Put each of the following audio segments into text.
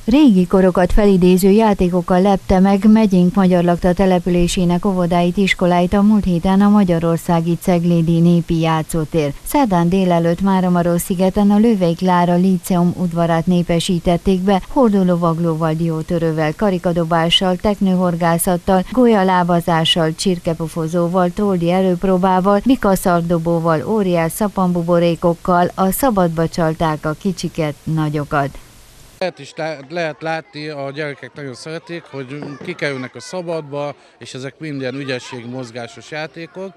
Régi korokat felidéző játékokkal lepte meg megyénk magyarlakta településének óvodáit, iskoláit a múlt héten a magyarországi Ceglédi népi játszótér. Szerdán délelőtt Máramarosszigeten a Lővei Klára Líceum udvarát népesítették be, hordólovaglóval, diótörővel, karikadobással, teknőhorgászattal, golyalábazással, csirkepofozóval, trolli előpróbával, bikaszardobóval, óriás szappanbuborékokkal, a szabadba csalták a kicsiket, nagyokat. Lehet látni, a gyerekek nagyon szeretik, hogy kikerülnek a szabadba, és ezek minden ügyesség, mozgásos játékok.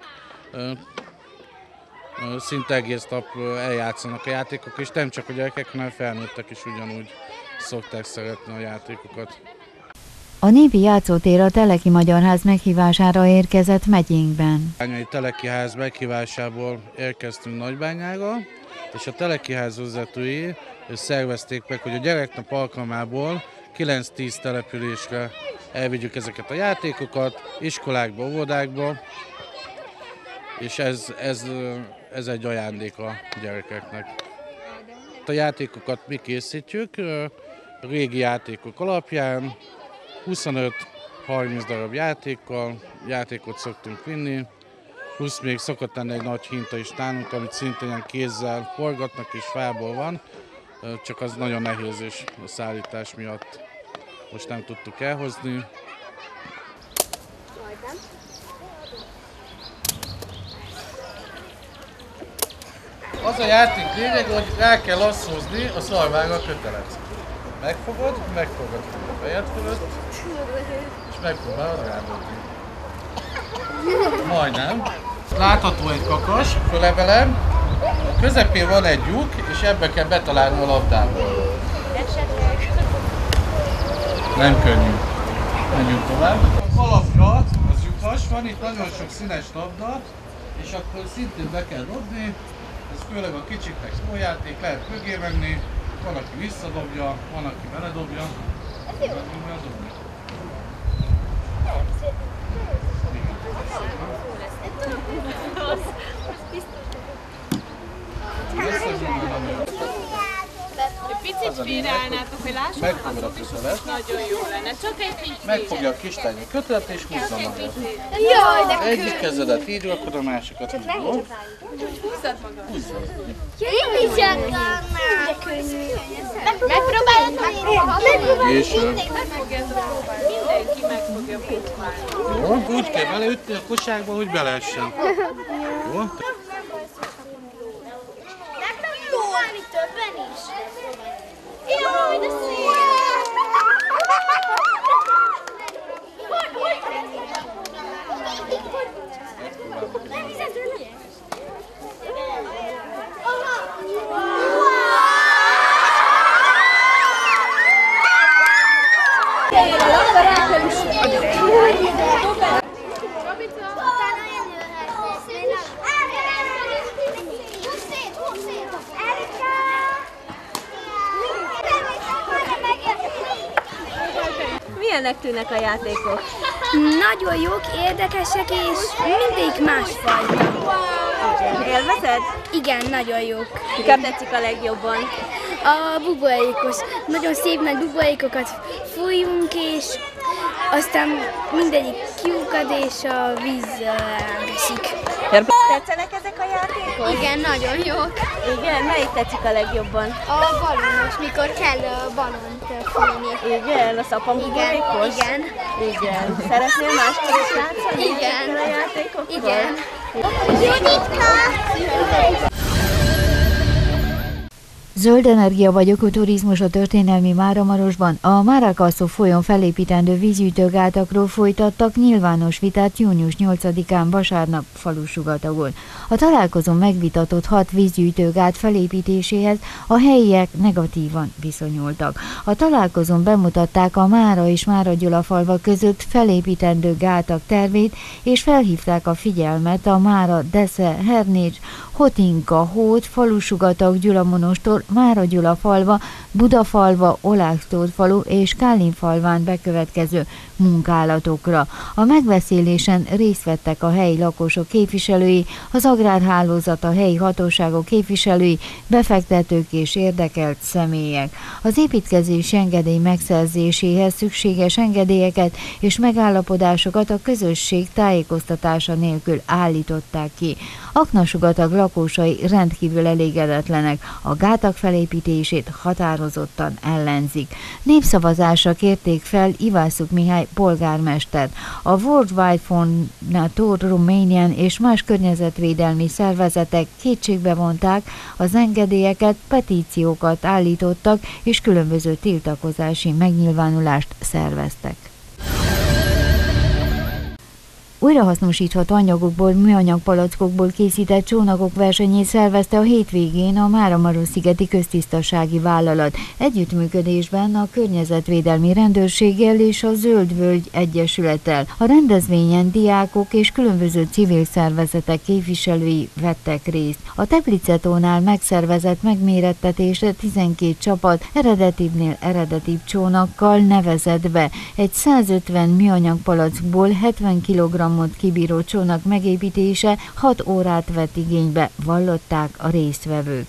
Szinte egész nap eljátszanak a játékok, és nem csak a gyerekek, hanem felnőttek is ugyanúgy szokták szeretni a játékokat. A népi játszótér a Teleki Magyarház meghívására érkezett megyénkben. A Teleki Ház meghívásából érkeztünk Nagybányára, és a Teleki Ház vezetői szervezték meg, hogy a gyereknap alkalmából 9-10 településre elvigyük ezeket a játékokat, iskolákba, óvodákba, és ez egy ajándék a gyerekeknek. A játékokat mi készítjük, régi játékok alapján, 25-30 darab játékot szoktunk vinni, plusz még szokott lenni egy nagy hinta is nálunk, amit szintén kézzel forgatnak és fából van, csak az nagyon nehéz és a szállítás miatt most nem tudtuk elhozni. Az a játék lényeg, hogy rá kell lasszózni a szarvára a kötelet. Megfogod a fejed fölött, és megpróbálod rádobni. Majdnem. Látható egy kakas, fölevelem, a közepén van egy lyuk, és ebbe kell betalálni a labdából. Nem könnyű. Menjünk tovább. A kalapja az lyukas, van itt nagyon sok színes labda, és akkor szintén be kell dobni. Ez főleg a kicsiknek szóljáték, lehet mögé menni, van, aki visszadobja, van, aki beledobja. Picit félreállnátok, hogy lássuk, megfogod a kötelet. Nagyon jó lenne. Csak egy picit. Megfogja a kislány a kötelet és húzza magad. Jaj, de Egyik kezedet így rakod, a másikat így. húzzad magad. Húzzad. Én is akarnám. Megpróbálod meg? Később. Meg fogjátok próbálni. Mindenki meg fogja próbálni. Jó? Úgy kell beleütni a kosárba, hogy beleessen. Jó? Próbálni többen is. Jaj, de szép! Nem hiszed tőle? Milyennek tűnnek a játékok? Nagyon jók, érdekesek és mindig másfajta. Élvezed? Igen, nagyon jók. Miket tetszik a legjobban? A buborékos. Nagyon szép nagy buborékokat fújunk, és aztán mindegyik kiukad, és a víz esik. Tetszenek ezek a játékok? Igen, nagyon jók. Igen? Melyik tetszik a legjobban? A ballonos, mikor kell balont fújni. Igen? A szappanbuborékos? Igen. Igen. Szeretnél máskor is játszani? Igen. A játékokkal? Igen. Juditka! Zöld energia vagy ökoturizmus a történelmi Máramarosban. A Márakaszó folyón felépítendő vízgyűjtőgátakról folytattak nyilvános vitát június 8-án vasárnap Falussugatagon. A találkozón megvitatott 6 vízgyűjtőgát felépítéséhez a helyiek negatívan viszonyultak. A találkozón bemutatták a Mára és Mára-Gyulafalvak között felépítendő gátak tervét, és felhívták a figyelmet a Mára, Desze, Hernécs, Hotinka, Hód, Falusugatag, Gyulamonostól Városgyulafalva, Budafalva, Olásztódfalu és Kálinfalván bekövetkező munkálatokra. A megbeszélésen részt vettek a helyi lakosok képviselői, az agrárhálózat, a helyi hatóságok képviselői, befektetők és érdekelt személyek. Az építkezési engedély megszerzéséhez szükséges engedélyeket és megállapodásokat a közösség tájékoztatása nélkül állították ki. Aknasugatag lakosai rendkívül elégedetlenek, a gátak felépítését határozottan ellenzik. Népszavazásra kérték fel Ivászuk Mihály polgármestert. A World Wide for Nature Romanian és más környezetvédelmi szervezetek kétségbe vonták az engedélyeket, petíciókat állítottak és különböző tiltakozási megnyilvánulást szerveztek. Újrahasznosítható anyagokból, műanyag palackokból készített csónakok versenyét szervezte a hétvégén a Máramarosszigeti Köztisztasági Vállalat együttműködésben a Környezetvédelmi Rendőrséggel és a Zöld Völgy Egyesülettel. A rendezvényen diákok és különböző civil szervezetek képviselői vettek részt. A Teplicetónál megszervezett megmérettetésre 12 csapat eredetibbnél eredetibb csónakkal nevezett be. Egy 150 műanyag palackból 70 kg kibíró csónak megépítése 6 órát vett igénybe, vallották a résztvevők.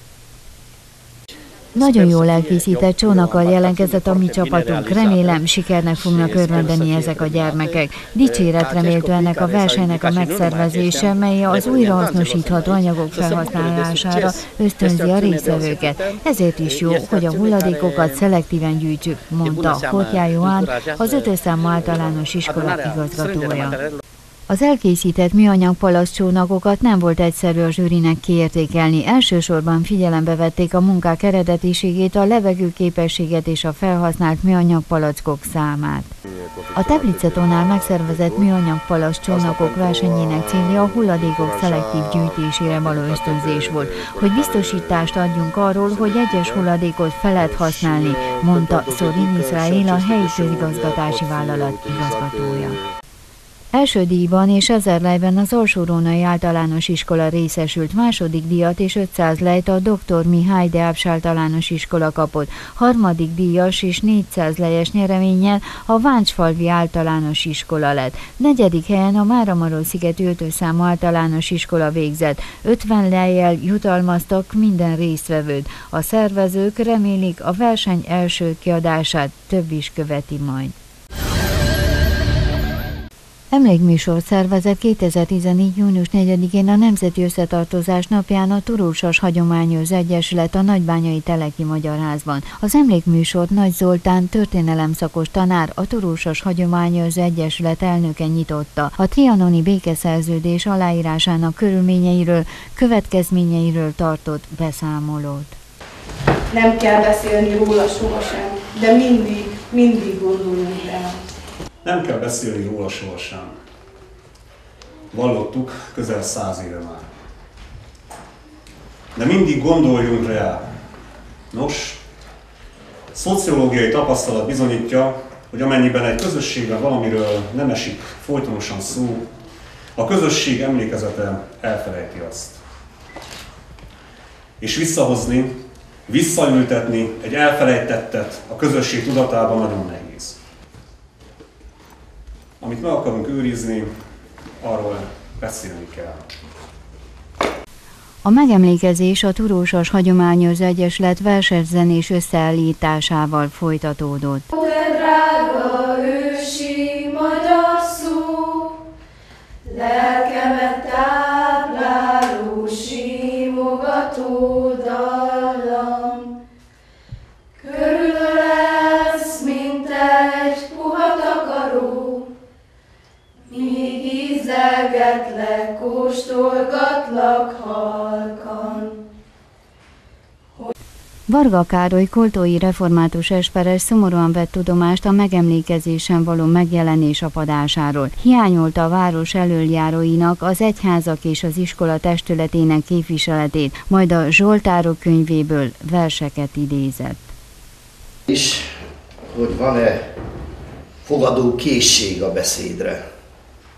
Nagyon jól elkészített csónakkal jelentkezett a mi csapatunk. Remélem, sikernek fognak örvendeni ezek a gyermekek. Dicséretre méltó ennek a versenynek a megszervezése, mely az újrahasznosítható anyagok felhasználására ösztönzi a résztvevőket. Ezért is jó, hogy a hulladékokat szelektíven gyűjtsük, mondta Horthyá Johann, az 5. számú általános iskola igazgatója. Az elkészített műanyag palaszcsónakokat nem volt egyszerű a zsűrinek kiértékelni. Elsősorban figyelembe vették a munkák eredetiségét, a levegőképességet és a felhasznált műanyag palackok számát. A Teplicetónál megszervezett műanyag palaszcsónakok versenyének célja a hulladékok szelektív gyűjtésére való ösztönzés volt, hogy biztosítást adjunk arról, hogy egyes hulladékot fel lehet használni, mondta Szorin Iszrael, a helyi közigazgatási vállalat igazgatója. Első díjban és 1000 lejben az Alsórónai Általános Iskola részesült, második díjat és 500 lejt a Dr. Mihály Deábs Általános Iskola kapott, harmadik díjas és 400 lejes nyereménnyel a Váncsfalvi Általános Iskola lett. Negyedik helyen a Máramarosszigeti 5. számú általános iskola végzett. 50 lejjel jutalmaztak minden résztvevőt. A szervezők remélik a verseny első kiadását több is követi majd. Emlékműsort szervezett 2014. június 4-én a Nemzeti Összetartozás napján a Turulsas Hagyományőrző Egyesület a Nagybányai Teleki Magyarházban. Az emlékműsort Nagy Zoltán történelemszakos tanár, a Turulsas Hagyományőrző Egyesület elnöke nyitotta. A trianoni békeszerződés aláírásának körülményeiről, következményeiről tartott beszámolót. Nem kell beszélni róla sohasem, de mindig gondolunk rá. Nem kell beszélni róla sohasem. Vallottuk közel 100 éve már. De mindig gondoljunk rá. Nos, szociológiai tapasztalat bizonyítja, hogy amennyiben egy közösségben valamiről nem esik folytonosan szó, a közösség emlékezete elfelejti azt. És visszahozni, visszaültetni egy elfelejtettet a közösség tudatában nagyon nehéz. Amit meg akarunk őrizni, arról beszélni kell. A megemlékezés a Turulsas Hagyományőrző Egyesület versenyzenés összeállításával folytatódott. Te drága ősi magyar szó, lelkemet tápláló, simogató dallam, körülölelsz, mint egy puha takaró, míg ízelgetlek, kóstolgatlak halkan. Varga Károly koltói református esperes szomorúan vett tudomást a megemlékezésen való megjelenés apadásáról. Hiányolta a város elöljáróinak, az egyházak és az iskola testületének képviseletét, majd a Zsoltárok könyvéből verseket idézett. És hogy van-e fogadó készség a beszédre.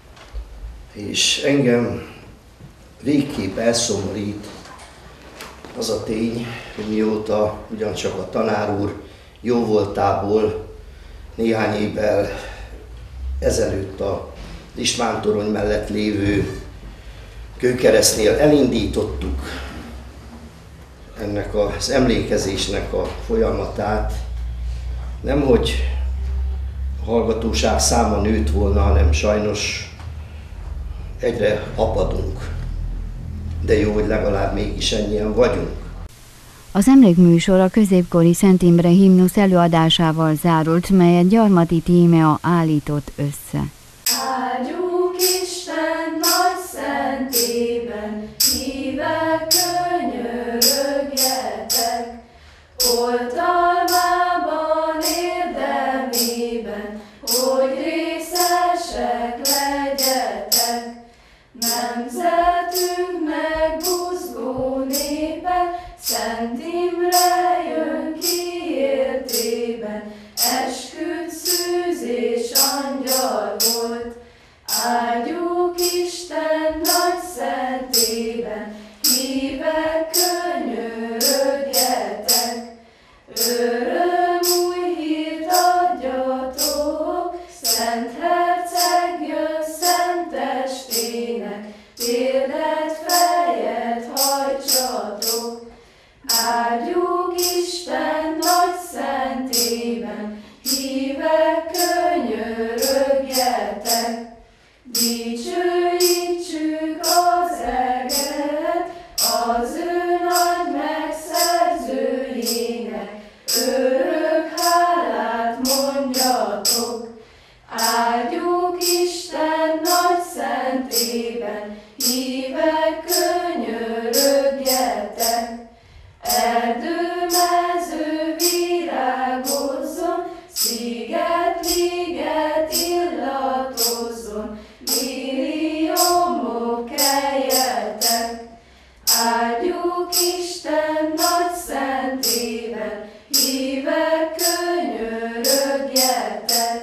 És engem végképp elszomorít, az a tény, hogy mióta ugyancsak a tanár úr jóvoltából néhány évvel ezelőtt a István torony mellett lévő Kőkeresztnél elindítottuk ennek az emlékezésnek a folyamatát, nemhogy a hallgatóság száma nőtt volna, hanem sajnos egyre apadunk. De jó, hogy legalább mégis ennyien vagyunk. Az emlékműsor a középkori Szent Imre himnusz előadásával zárult, melyet Gyarmati Tímea állított össze. Áldjuk Isten nagy szentében, hívek, könyörögjetek, oltalmában, érdemében, hogy részesek legyetek. Nemzetünknek buzgó népe, Szent Imre jön kiértében, esküdt szűz és angyal volt. Áldjuk Isten nagy szentében, hívek, könyörögjetek. Örömúj hírt adjatok, Szent Herceg jön szent testének, térdet, fejet hajtsatok. Áldjuk Isten nagy szentében, hívek, könyörögjetek. Dicsőítsük az eget, az ő nagy megszerzőjének, örök hálát mondjatok. Áldjuk Isten nagy szentében, hívek, könyörögjetek. Erdő-mező virágozzon, sziget-liget illatozzon, milliómok keljetek. Áldjuk Isten nagy szentében, hívek, könyörögjetek.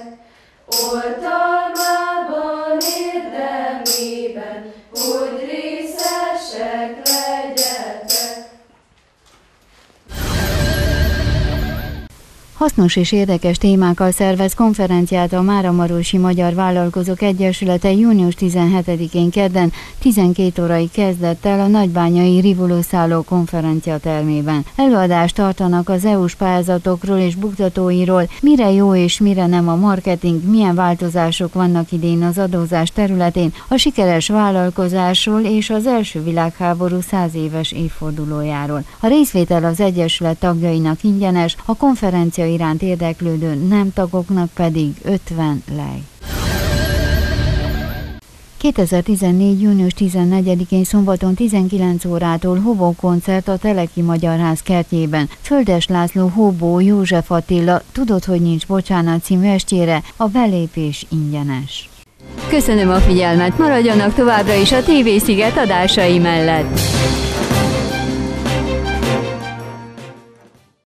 Oltalmában, érdemében, hogy részesek legyetek. Hasznos és érdekes témákkal szervez konferenciát a Máramarosi Magyar Vállalkozók Egyesülete június 17-én kedden 12 órai kezdettel a nagybányai Rivulószálló konferenciatermében. Előadást tartanak az EU-s pályázatokról és buktatóiról, mire jó és mire nem a marketing, milyen változások vannak idén az adózás területén, a sikeres vállalkozásról és az első világháború 100 éves évfordulójáról. A részvétel az Egyesület tagjainak ingyenes, a konferencia iránt érdeklődő nem tagoknak pedig 50 lej. 2014. június 14-én szombaton 19 órától Hobó koncert a Teleki Magyarház kertjében. Földes László, Hobó, József Attila, Tudod, hogy nincs bocsánat című estjére a belépés ingyenes. Köszönöm a figyelmet, maradjanak továbbra is a TV Sziget adásai mellett.